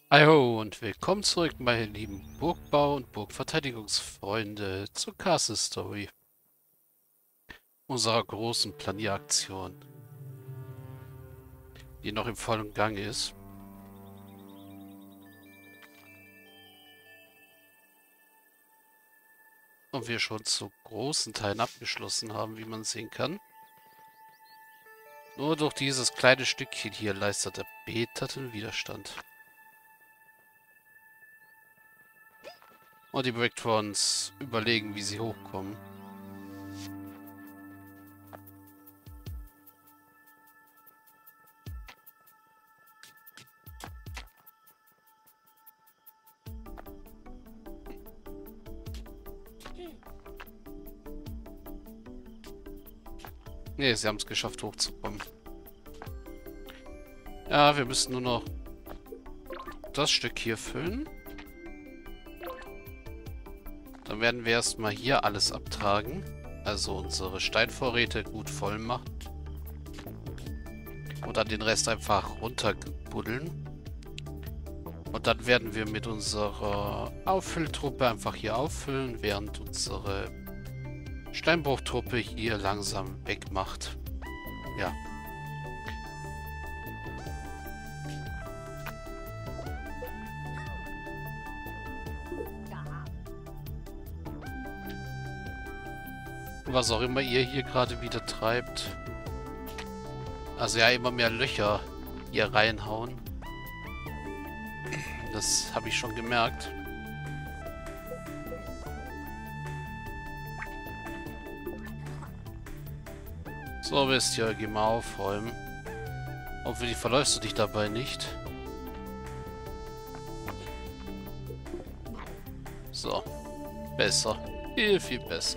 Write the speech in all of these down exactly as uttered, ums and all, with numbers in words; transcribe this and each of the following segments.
Hallo und willkommen zurück, meine lieben Burgbau- und Burgverteidigungsfreunde, zur Castle Story, unserer großen Planieraktion, die noch im vollen Gang ist und wir schon zu großen Teilen abgeschlossen haben, wie man sehen kann. Nur durch dieses kleine Stückchen hier leistet er erbitterten Widerstand. Und die Bricktrons überlegen, wie sie hochkommen. Ne, sie haben es geschafft, hochzukommen. Ja, wir müssen nur noch das Stück hier füllen. Dann werden wir erstmal hier alles abtragen. Also unsere Steinvorräte gut voll machen. Und dann den Rest einfach runterbuddeln. Und dann werden wir mit unserer Auffülltruppe einfach hier auffüllen, während unsere Steinbruchtruppe hier langsam wegmacht. Ja. Was auch immer ihr hier gerade wieder treibt. Also ja, immer mehr Löcher hier reinhauen. Das habe ich schon gemerkt. So, Bestie, geh mal aufräumen. Hoffentlich verläufst du dich dabei nicht. So, besser. Viel, viel besser.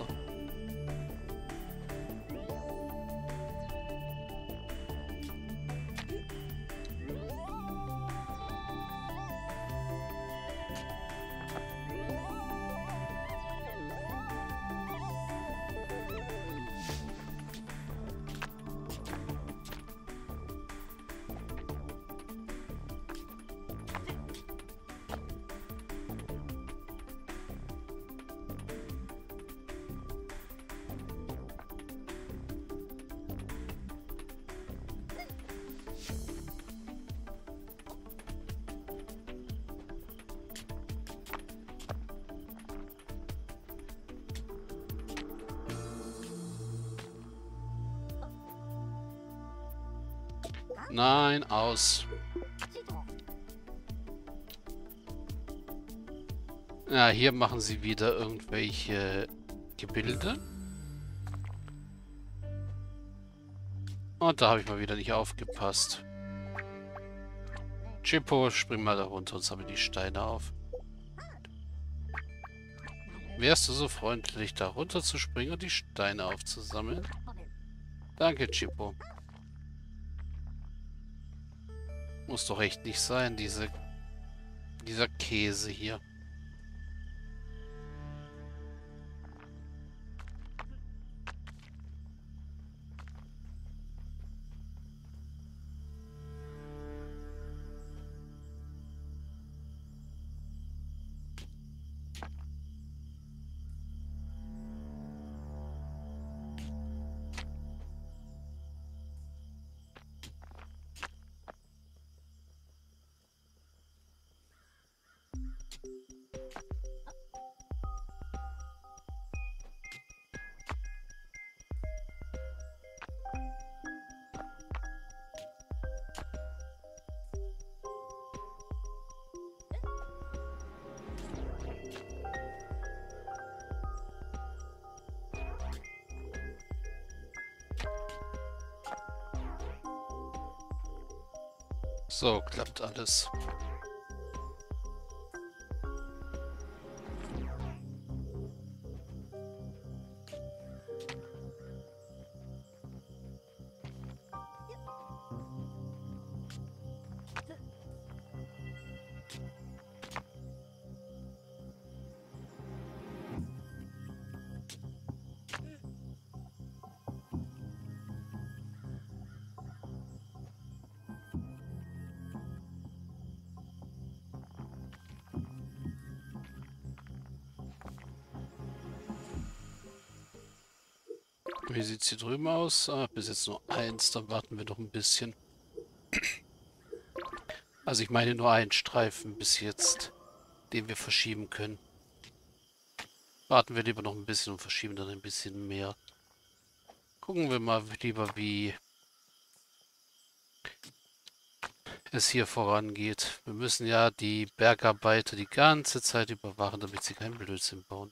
Nein, aus. Ja, hier machen sie wieder irgendwelche Gebilde. Und da habe ich mal wieder nicht aufgepasst. Chippo, spring mal da runter und sammle die Steine auf. Wärst du so freundlich, da runter zu springen und die Steine aufzusammeln? Danke, Chippo. Muss doch echt nicht sein, diese, dieser Käse hier. So, klappt alles. Wie sieht es hier drüben aus? Ah, bis jetzt nur eins, dann warten wir noch ein bisschen. Also ich meine nur einen Streifen bis jetzt, den wir verschieben können. Warten wir lieber noch ein bisschen und verschieben dann ein bisschen mehr. Gucken wir mal lieber, wie es hier vorangeht. Wir müssen ja die Bergarbeiter die ganze Zeit überwachen, damit sie keinen Blödsinn bauen.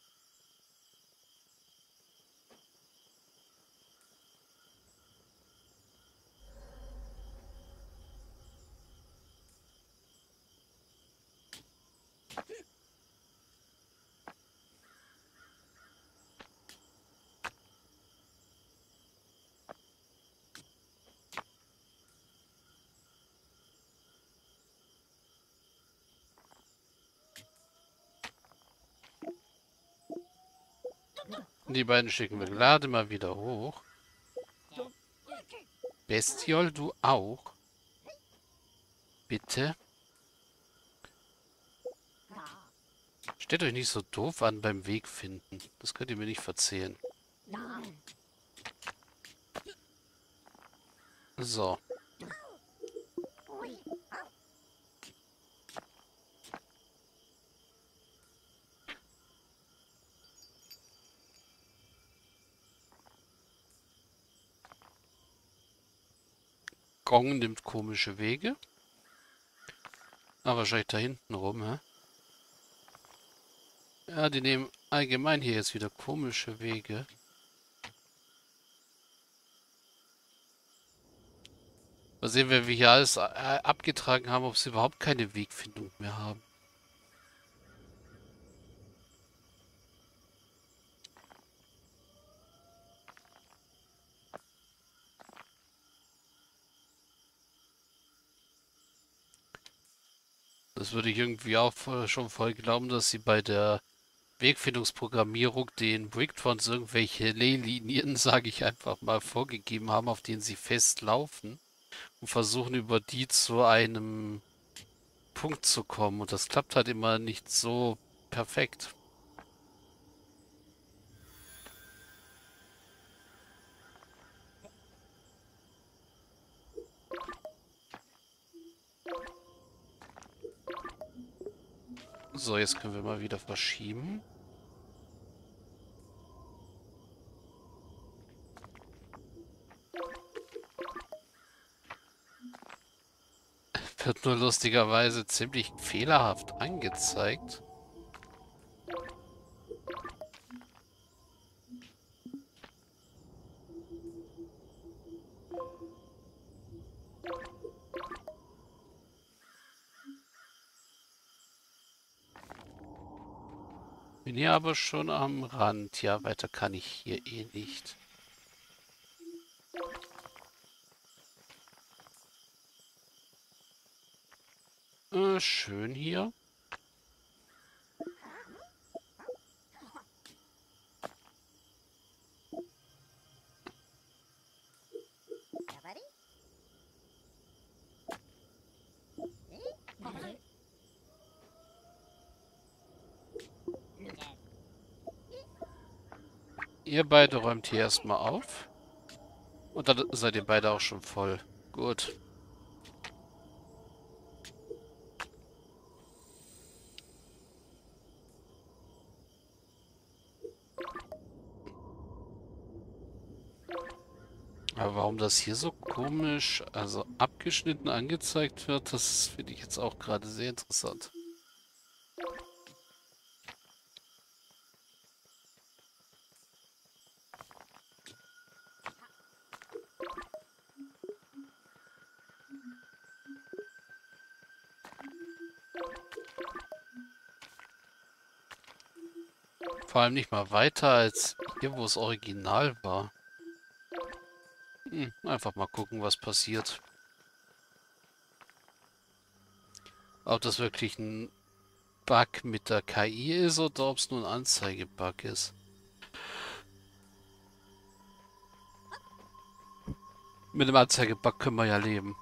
Die beiden schicken wir gerade mal wieder hoch. Bestiol, du auch? Bitte? Stellt euch nicht so doof an beim Weg finden. Das könnt ihr mir nicht verzeihen. So. Gong nimmt komische Wege. Ah, wahrscheinlich da hinten rum, hä? Ja, die nehmen allgemein hier jetzt wieder komische Wege. Mal sehen, wenn wir hier alles äh, abgetragen haben, ob sie überhaupt keine Wegfindung mehr haben. Das würde ich irgendwie auch voll- schon voll glauben, dass sie bei der Wegfindungsprogrammierung den Bricktrons irgendwelche Leylinien, sage ich einfach mal, vorgegeben haben, auf denen sie festlaufen und versuchen über die zu einem Punkt zu kommen. Und das klappt halt immer nicht so perfekt. So, jetzt können wir mal wieder verschieben. Wird nur lustigerweise ziemlich fehlerhaft angezeigt. Bin hier aber schon am Rand. Ja, weiter kann ich hier eh nicht. Äh, schön hier. Ihr beide räumt hier erstmal auf. Und dann seid ihr beide auch schon voll. Gut. Aber warum das hier so komisch, also abgeschnitten angezeigt wird, das finde ich jetzt auch gerade sehr interessant. Vor allem nicht mal weiter als hier, wo es original war. Hm, einfach mal gucken, was passiert. Ob das wirklich ein Bug mit der K I ist oder ob es nur ein Anzeigebug ist. Mit dem Anzeigebug können wir ja leben.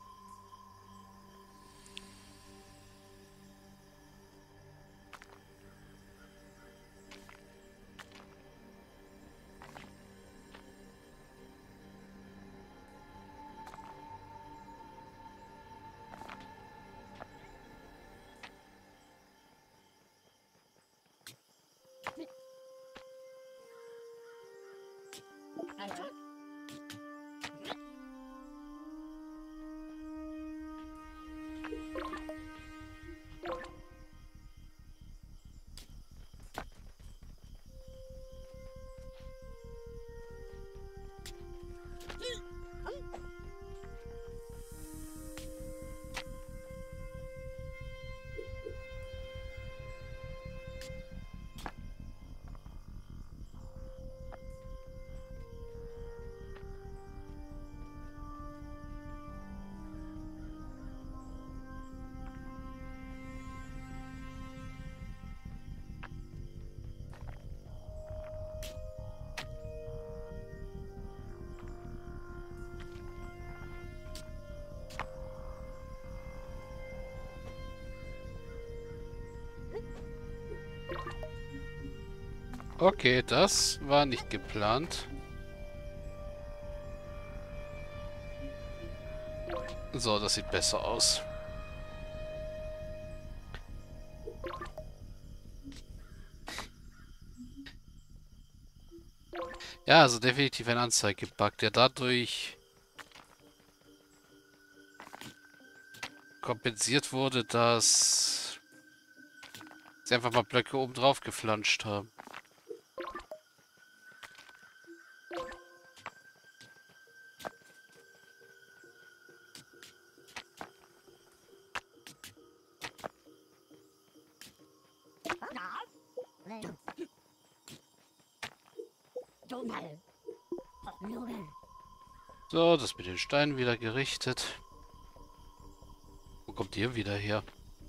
Okay, das war nicht geplant. So, das sieht besser aus. Ja, also definitiv ein Anzeigebug, der dadurch kompensiert wurde, dass sie einfach mal Blöcke oben drauf geflanscht haben. So, das mit den Steinen wieder gerichtet. Wo kommt ihr wieder her?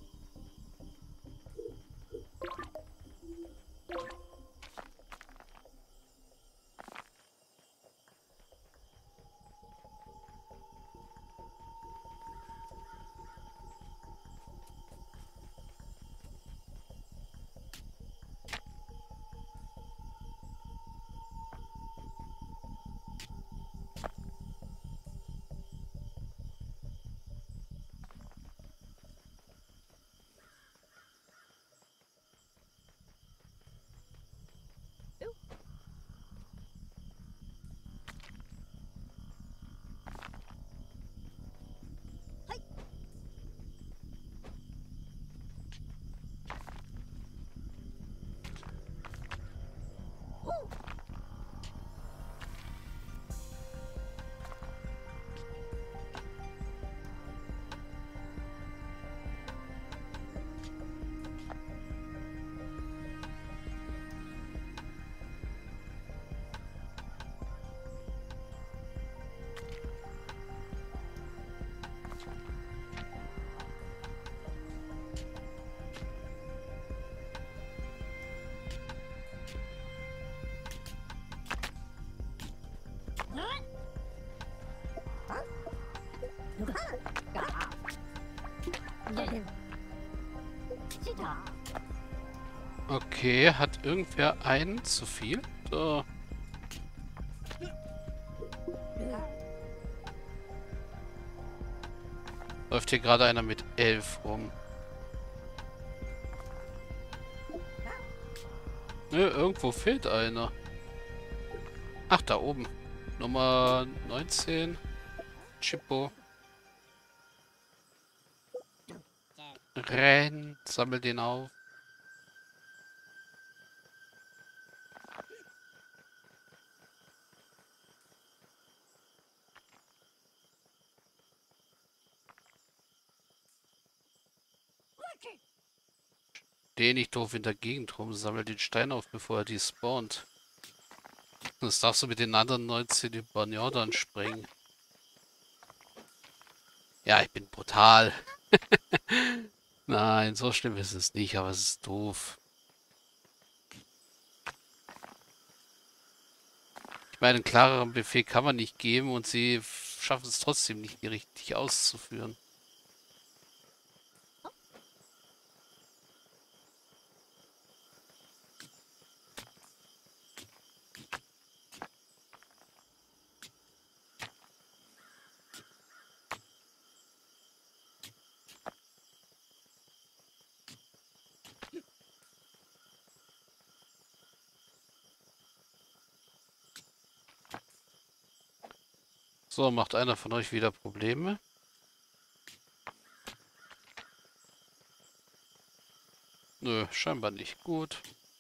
Okay, hat irgendwer einen zu viel? So. Läuft hier gerade einer mit elf rum. Nö, irgendwo fehlt einer. Ach, da oben. Nummer neunzehn. Chippo. Renn, sammel den auf. Steh nicht doof in der Gegend rum, sammel den Stein auf, bevor er die spawnt. Sonst darfst du mit den anderen neunzehn über den Jordan springen. Ja, ich bin brutal. Nein, so schlimm ist es nicht, aber es ist doof. Ich meine, einen klareren Befehl kann man nicht geben und sie schaffen es trotzdem nicht, die richtig auszuführen. So, macht einer von euch wieder Probleme? Nö, scheinbar nicht. Gut.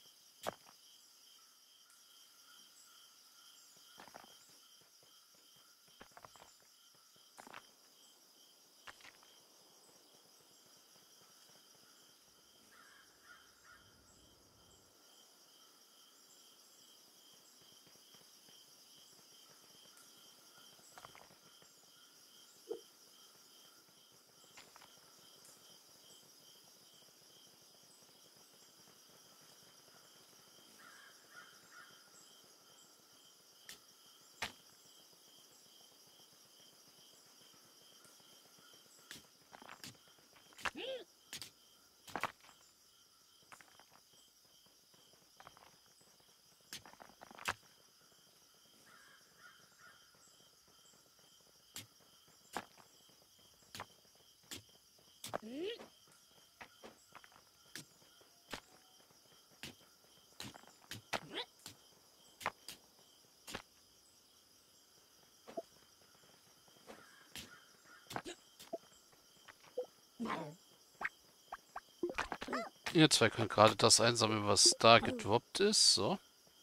Ihr zwei könnt gerade das einsammeln, was da gedroppt ist. So.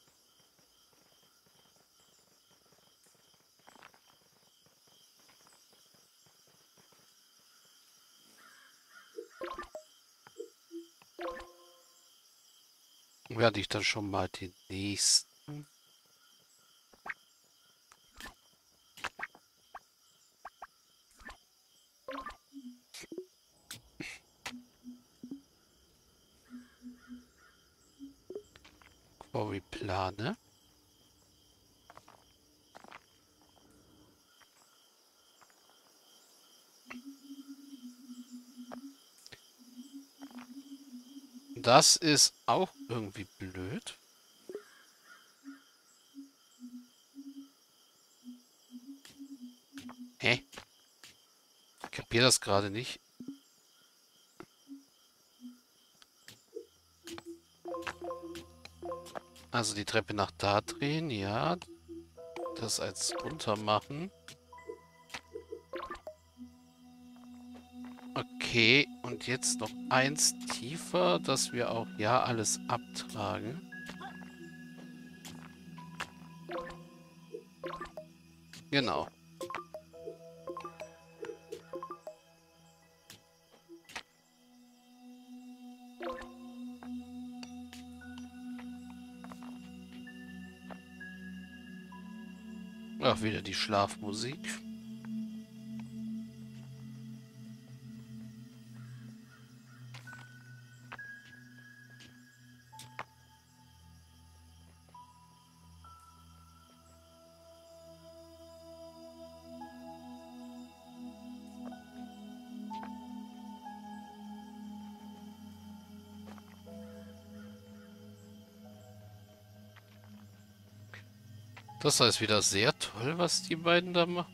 Werde ich dann schon mal den nächsten. Quarry plane. Das ist auch irgendwie blöd. Hä? Ich kapiere das gerade nicht. Also die Treppe nach da drehen, ja. Das als runter machen. Okay, und jetzt noch eins tiefer, dass wir auch ja alles abtragen. Genau. Ach, wieder die Schlafmusik. Das ist wieder sehr toll, was die beiden da machen.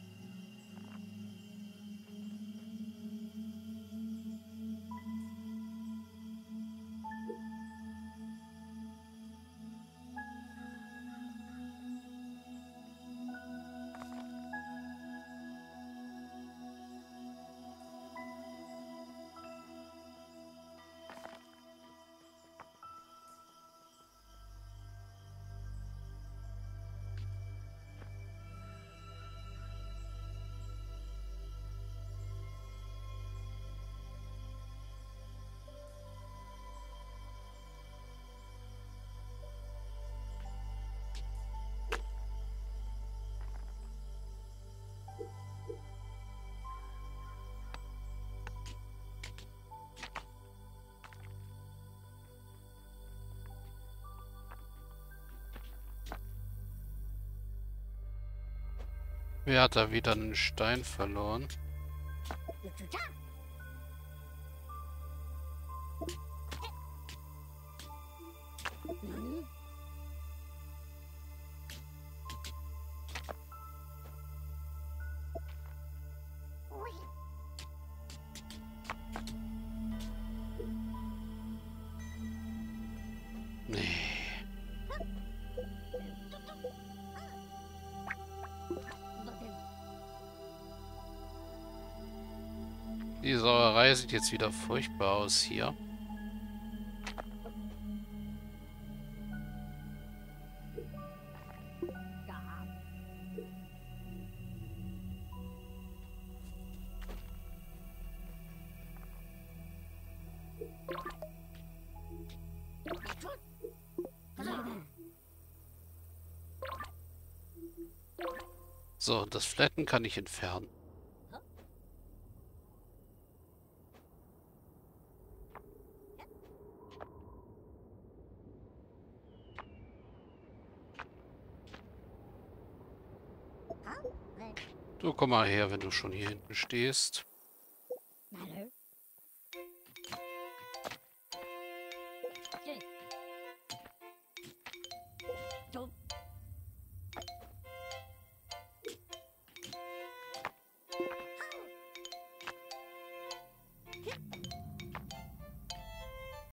Wer hat da wieder einen Stein verloren? Nee. Feuer sieht jetzt wieder furchtbar aus hier. So, das Flatten kann ich entfernen. Du komm mal her, wenn du schon hier hinten stehst.